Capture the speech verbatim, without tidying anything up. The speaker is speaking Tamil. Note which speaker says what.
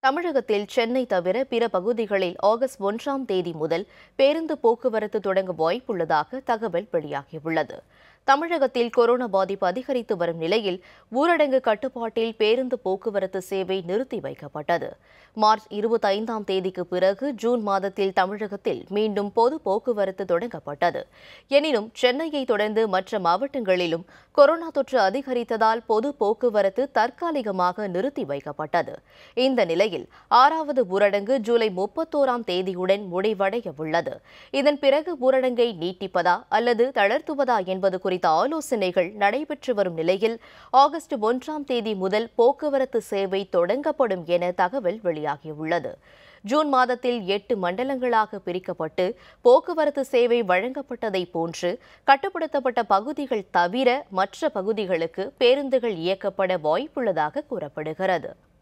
Speaker 1: தமிழகத்தில் சென்னை தவிர பிற பகுதிகளில் ஆகஸ்ட் ஒன்றாம் தேதி முதல் பேருந்து போக்குவரத்து தொடங்க வாய்ப்புள்ளதாக தகவல் வெளியாகியுள்ளது. தமிழகத்தில் கொரோனா பாதிப்பு அதிகரித்து வரும் நிலையில் ஊரடங்கு கட்டுப்பாட்டில் பேருந்து போக்குவரத்து சேவை நிறுத்தி வைக்கப்பட்டது. மார்ச் இருபத்தி ஐந்தாம் தேதிக்கு பிறகு ஜூன் மாதத்தில் தமிழகத்தில் மீண்டும் பொது போக்குவரத்து தொடங்கப்பட்டது. எனினும் சென்னையை தொடர்ந்து மற்ற மாவட்டங்களிலும் கொரோனா தொற்று அதிகரித்ததால் பொது போக்குவரத்து தற்காலிகமாக நிறுத்தி வைக்கப்பட்டது. இந்த நிலையில் ஆறாவது ஊரடங்கு ஜூலை முப்பத்தோராம் தேதியுடன் முடிவடைய உள்ளது. இதன் பிறகு ஊரடங்கை நீட்டிப்பதா அல்லது தளர்த்துவதா என்பது குறித்த ஆலோசனைகள் நடைபெற்று வரும் நிலையில் ஆகஸ்ட் ஒன்றாம் தேதி முதல் போக்குவரத்து சேவை தொடங்கப்படும் என தகவல் வெளியாகியுள்ளது. ஜூன் மாதத்தில் எட்டு மண்டலங்களாக பிரிக்கப்பட்டு போக்குவரத்து சேவை வழங்கப்பட்டதை போன்று கட்டுப்படுத்தப்பட்ட பகுதிகள் தவிர மற்ற பகுதிகளுக்கு பேருந்துகள் இயக்கப்பட வாய்ப்புள்ளதாக கூறப்படுகிறது.